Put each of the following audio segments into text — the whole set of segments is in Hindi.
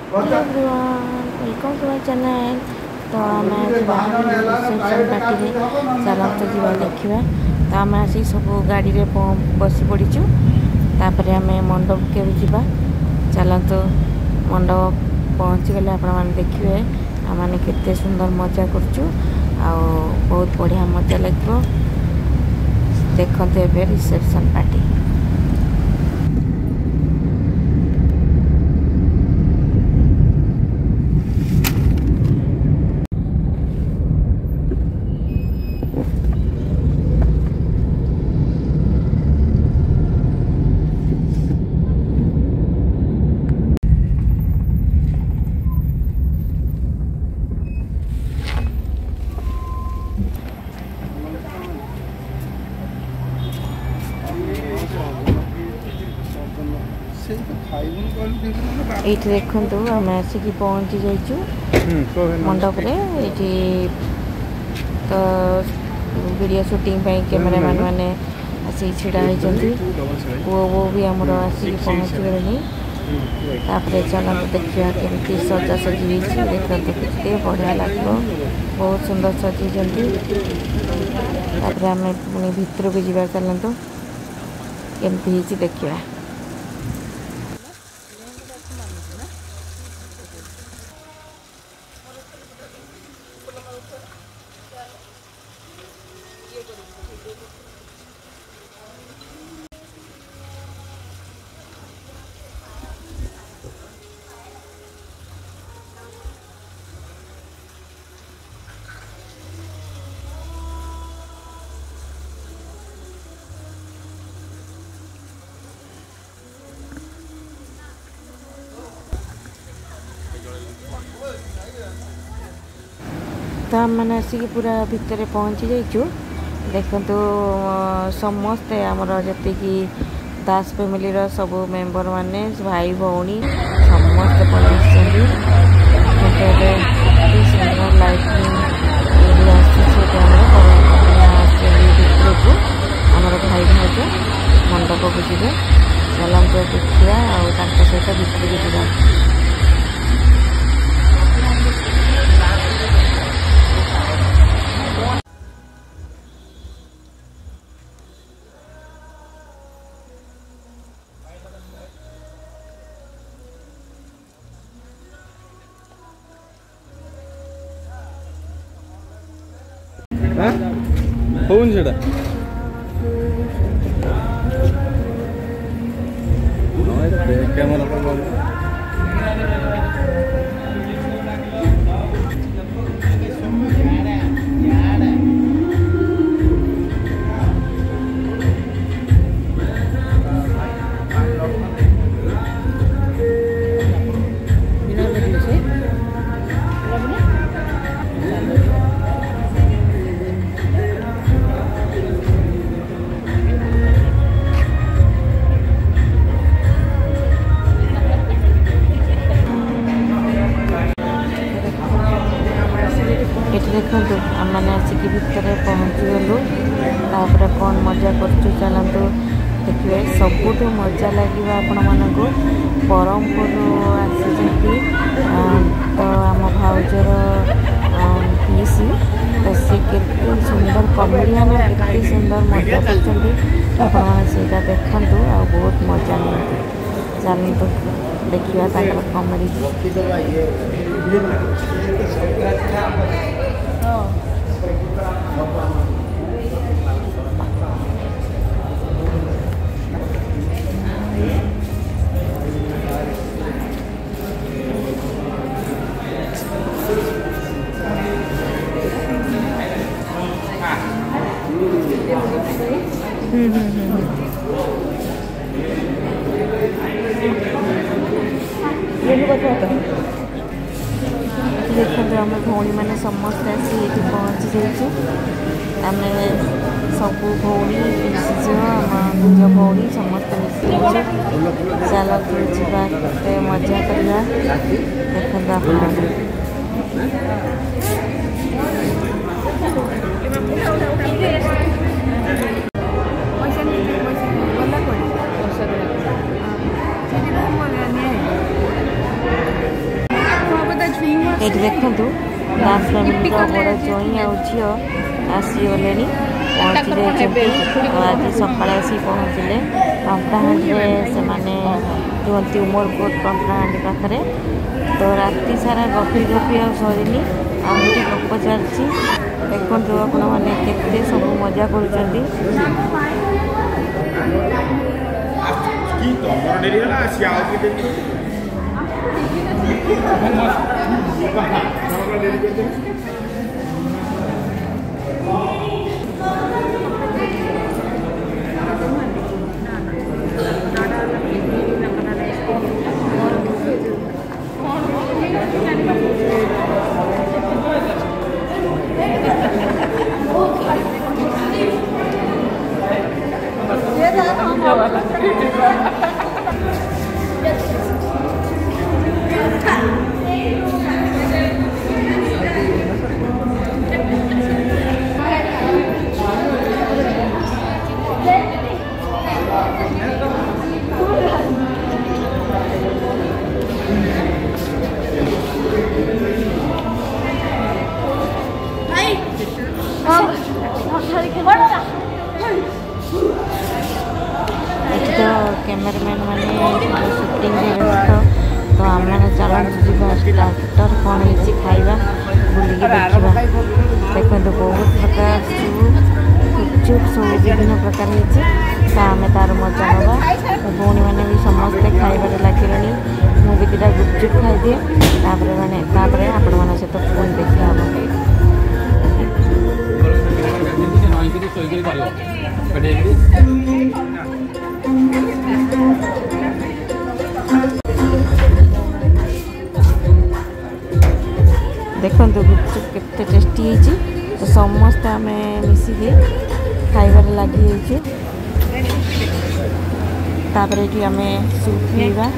Hello everyone, welcome to my channel. तो आम आज रिसेप्शन पार्टी चलत जा देखा। तो आम आसी सब गाड़ी में बसी पड़ीचु। तापर आम मंडप के जा चलतु। मंडप पहुँची गले आपण मैंने देखिए आम केते सुंदर मजा करचु। बहुत बढ़िया मजा लगे। देखते ए रिसेप्शन पार्टी। ये देखु आम आसिक पहुँची जाइचु मंडप रे। ये तो वीडियो शूटिंग कैमेरा मैन मैंने आसिक छिड़ा होती। पुओ वो भी आमर आसिक पहुँची गले। तापर चलते देखा केमती सजासजी देखते कितने बढ़िया लगे। बहुत सुंदर सजाई। आम पुणी भितर को जा चलते केमती देखा। तो आम मैंने आसिक पूरा भितर पहुँची जाइचु। देखु समस्ते आमर जी दास फैमिली सब मेंबर माने भाई भौणी समस्ते पहुँची। सुंदर लाइटिंग आमर भाई भाज मंडप को जी चलते देखा सहित भितर को जा। फोन सेटा कैमरा देखु आम मैंने आसिक भितर पहुँची गलु। तापर कौन मजा करचु चलतु देखिए। सबुठ मजा लगे आपण मानक ब्रह्मपुर आसी। तो आम भाउजर पीसी तो सी के सुंदर कमेडियन के सुंदर मजा करता देखु। आ बहुत मजा नहीं चलतु देखा कमेडी। देखते आम भौणी मैंने समस्ते आसी ये पहुँची जाइए। आम सब भौणी झील आम निज भौणी समस्त मिसी चलते जा मजा करवा। देखते आप ये देखु दास फैमिली बड़ जोई आ झील आसीगले पहुँची आज सका पहुँचले कंपड़ाहांडी से रुहती उमरकोट कंपड़ाहांडी पाखे तो राति सारा गपी गपी आ सरीनी आहुरी गप चलती देखु आपण मैंने केते सब मजा कर कैमरामैन मैंने शूटिंग तो आम मैंने चलते जा ट्राक्टर कौन है खाइबा बुलिक देखा देखते बहुत प्रकार गुपचुप सब विभिन्न प्रकार तो आम तार मजा नवा भौणी मैंने भी समस्ते खाइबार लगे मुझे दुटा गुपचुप खाईदिए मैंने आपण मान सहित फोन देखा देखो गुपचुप केते टेस्टी है तो समस्ते आम मिसिकी खाइबार लगी आम सूप पीवा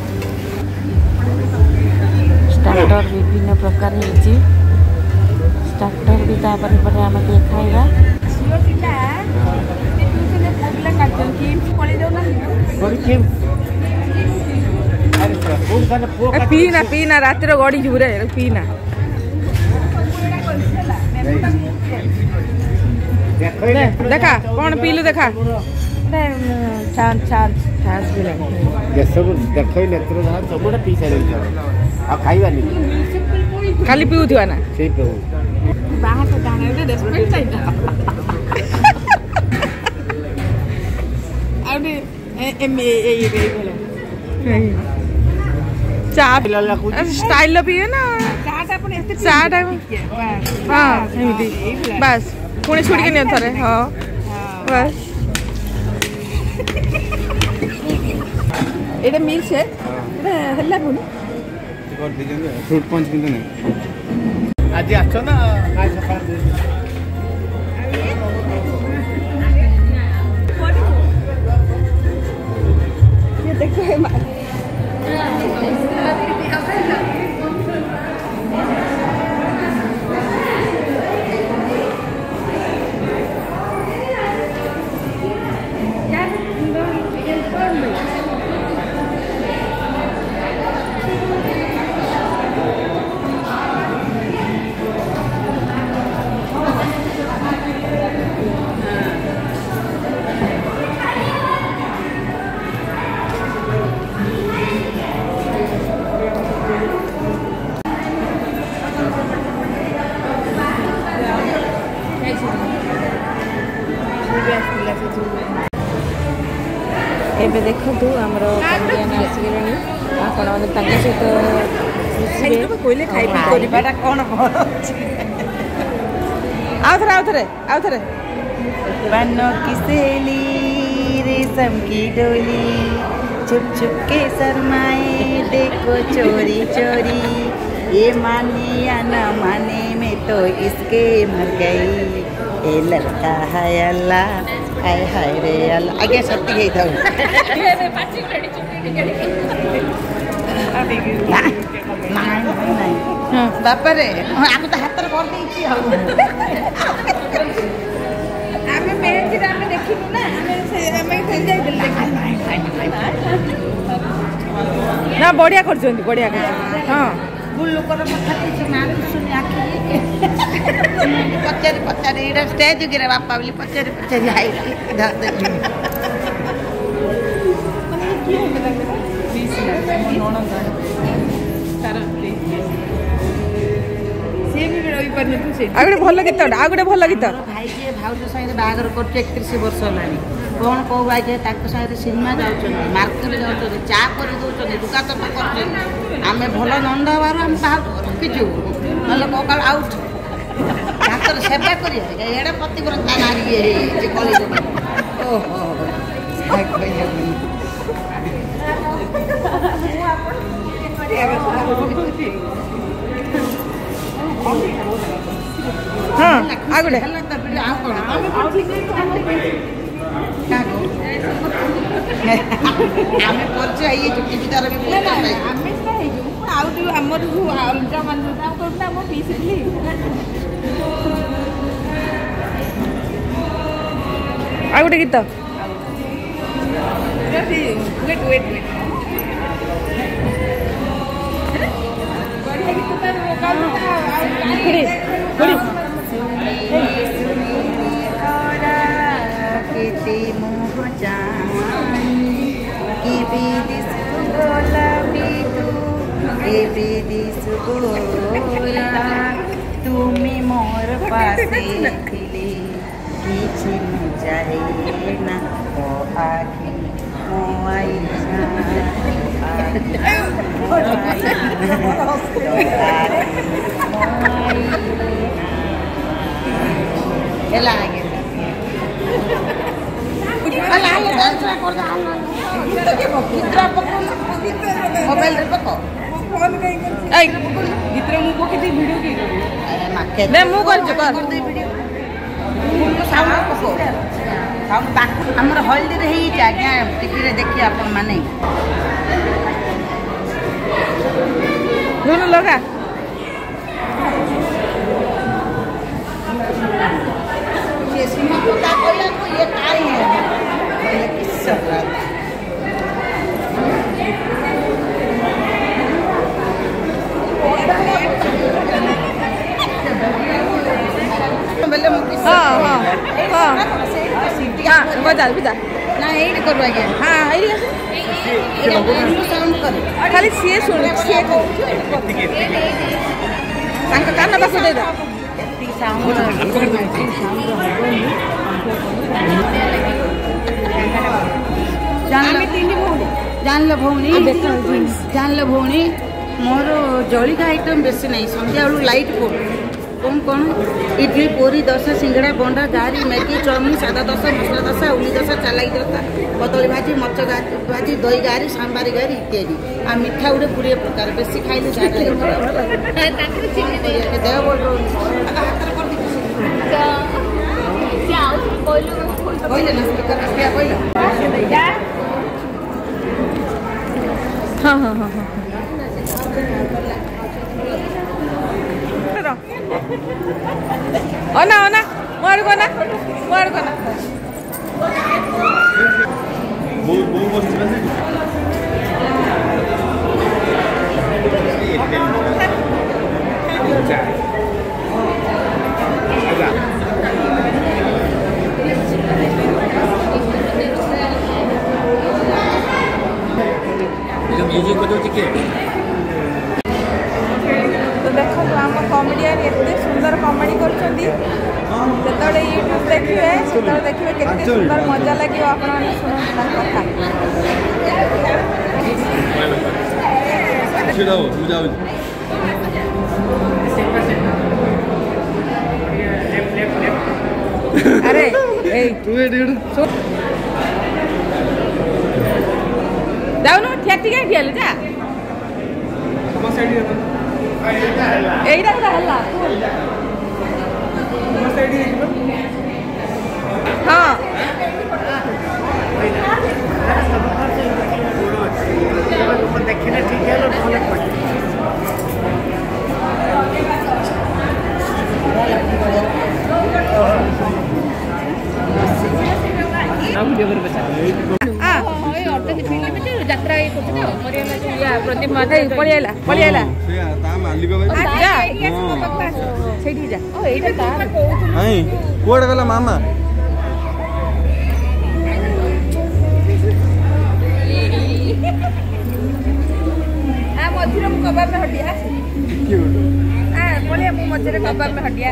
स्टार्टर विभिन्न प्रकार स्टार्टर भी तापर आम खाइबा पीना पीना रात गड़ी जीव रे पीना देखा कौन पीलु देखा खाली पीऊ ना स्टाइल पिए ना चाटा हाँ बस पुणी छुड़क नि थे हाँ बस ये मिल्क शेक फ्रूट पंच आज आस ना देखो एबे देखु आमर कमेडियन आसगले आपण सहित कहले खाइबाटा कौन आउथरे बनो की सहेली रेशम की डोली छुप छुप के शर्माए देखो चोरी चोरी ये माने या न माने में तो इसके मर गई ये लड़का है अल्लाह हाय हाय रे अल्लाह आगे सत्य गई था बापा रे आम तो हाथ कर देछि आमे मेहंदी आमे देखिनु ना आमे खेल जाई ना बढ़िया कर हाँ स्कूल लोक शुणी आखि पचारि पचारि ये स्टेज गिरे बापा बोली पचारि पचारि आई आगुटे भल गीत आगुटे भल गीत भाई जी भाउज साइड बाहागर कर 31 वर्ष होलानी कौन कौ भाई जे साइड सिनेमा जाऊँ मार्केट जाऊँ चा कर दूसरे दुका चपा कर आम भल नंदा बार आम रखीचु ना ककाल आउट हाथ सेवा करें प्रतिव्रता नारी कल ओहो हाँ आगुटे आमे परिचय ये जो टीवी तार भी आउट आमर जो अलगा मान जोटा करना मो पीसली आगुटे गीत वेट वेट वेट तुमी मोर पासे थिले किछि जाए ना ओ आखि मो आईना एला आगे अला आले दूसरा कर दा कितना पको मोबाइल रे पको फोन कहीं कर ए गित्र मु पके दी वीडियो की माके ने मु कर जो कर दे वीडियो साउंड पको साउंड बाक हमर हल्दी रे ही आज्ञा टीवी रे देखि अपन माने दोनों लगा ये सीमा पता कोला को ये काय है ये किस्सा बेले मु किस्सा हां हां हां हां बता बता ना एडी करबा के हां आइली साउंड कर खाली सी सुन सी संग कान बस दे दो जान लो भौणी मोर जलिका आइटम बेसी नहीं संध्या बेलू लाइट फोड़ कौन कौन इडली पूरी दशा सिंगड़ा बोंडा गारी मैगी चाउमिन सादा दशा मसला दशा उली दशा चालाई दशा कदली भाजी मच भाजी दही गारी सांबारी गारी इत्यादि आ मिठा गुड़े 20 प्रकार बेसी खाइले देह बोल हाँ हाँ हाँ हाँ ओना ओना मार को ना वो बस म्यूजिक बजाऊ के तो देखो आम कमेडियन एते सुंदर कॉमेडी करछंती जतले यूट्यूब देखिए सेतले देखिए केते सुंदर मजा लागियो आपण माने सुनो कथा छिड़ाओ बुझाओ अरे ए तू एड जाऊ न ठेठी के गेल जा तम साइड एइडा का हल्ला तम साइड हां देखिना ठीक है लो भले पड़ यात्रा प्रदीप माधव पड़ियाला पड़ियाला ता मालिक भाई सेठी जा हाय कोड गला मामा मझे मु कबाब में हटिया बोले मु मझे कबाब में हटिया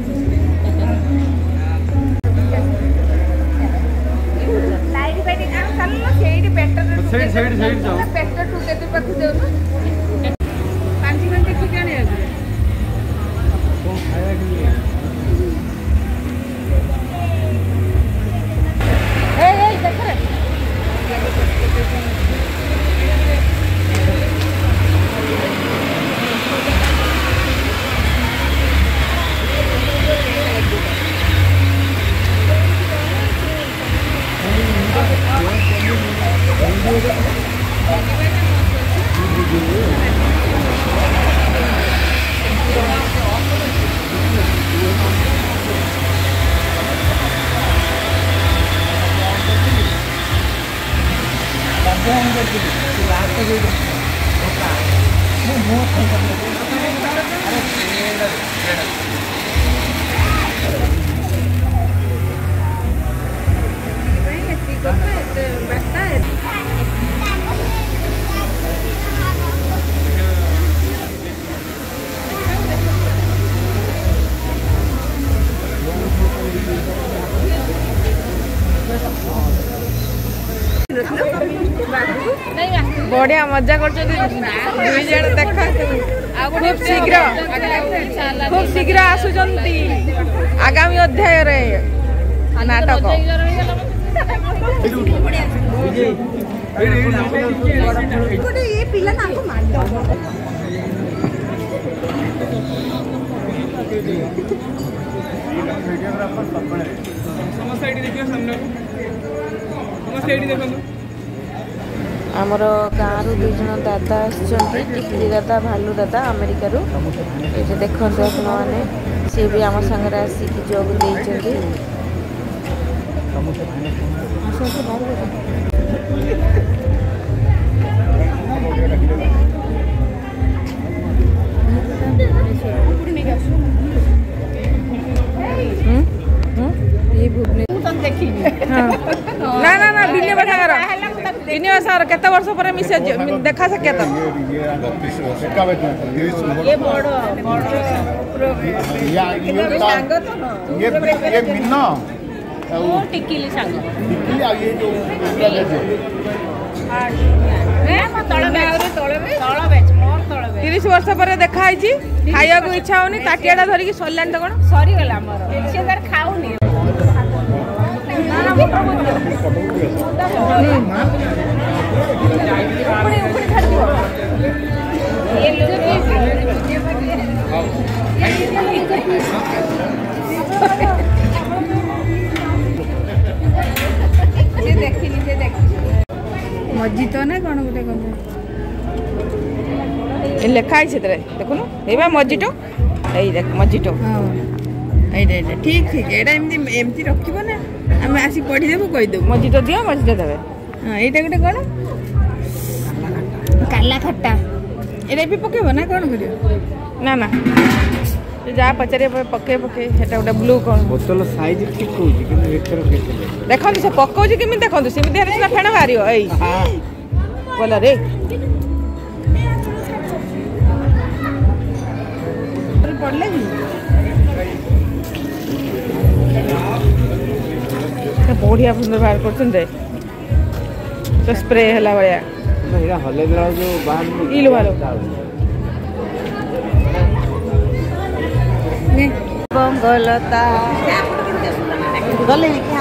लाइट फाइट चल सेठी पेटर जाओ पेटर टू केते पाखु देउ न 5 मिनट देखि जाने ए देख रे बढ़िया मजा कर देख खूब शीघ्र आसुचंती आगामी अध्याय रे नाटक आमर गाँव दुई जन दादा टिकली दादा भालू दादा अमेरिका ये देखते आप मैंने सी भी आम सागर आसिक जोग देते ना ना ना बिलिया सागर बिनिया सागर केते वर्ष पर मिसे देखा सके तो ये बड़ ये मिन्ना वो टिकिली सांग टिकिली आ ये जो तळ बेच मोर तळ 30 वर्ष पर देखा आइची खाइया को इच्छा होनी ताटियाडा धरि की सल्लान त कोन सरी गेला हमर से दर खाउनी ना ना मोटर ऊपर छाड़ दियो ये देखिनी से देख मजी तो ना कौन गोटे कौन लेखा है देखुन ये मजिटो यही देख मजिटो हाँ ये ठीक ठीक एटा एमती रखिबो ना आम आसी पढ़ी देबो कहि देबो मजिटो दियो मजिटो देबे हां एटा गोटे कोन काला खट्टा एटा भी पकेबो ना कोन करियो ना ना जा पचारे पके हेटा गोटे ब्लू कोन बोतल साइज ठीक होउची कि एकर देखो से पकाउची केमि देखो सेमि हेरे सिना फेण बारियो एई बोला रे पड़ले बढ़िया सुंदर बाहर कर तो स्प्रे हला भाया एरा हले दरा जो बाहर इलो वालो बंगलता गले क्या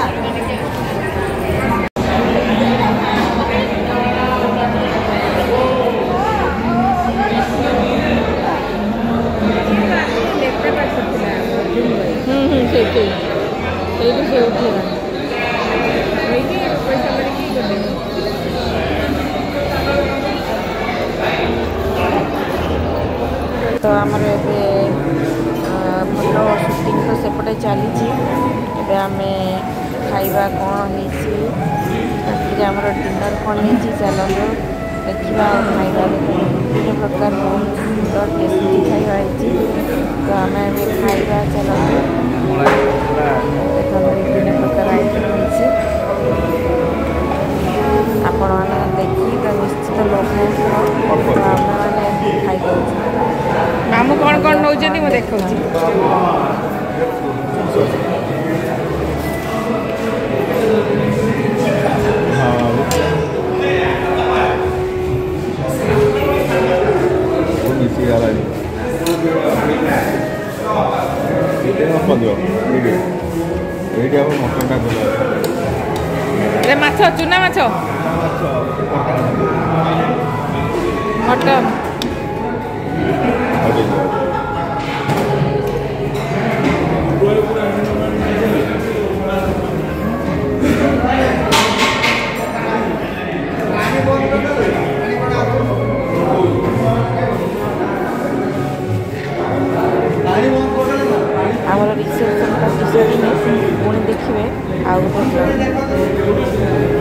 तो आमर फोटो सुटिंग तो सेपटे चली आम खाइबा कौन होमर डिनर कौन नहीं चलो देखा खाଇବା ବିଭିନ୍ନ प्रकार बहुत सुंदर टेस्टी खाଇବା ହେଇଛି तो आम खाଇବା चलते देखो विभिन्न प्रकार आइटम ହେଇଛି आपण मैंने देखी तो निश्चित लोक आम मैंने खाई मामू कौन कौन नौ मैं देखा माछ चुना माछ मटन आमर रिसेप्शन का पुणी देखिए आउ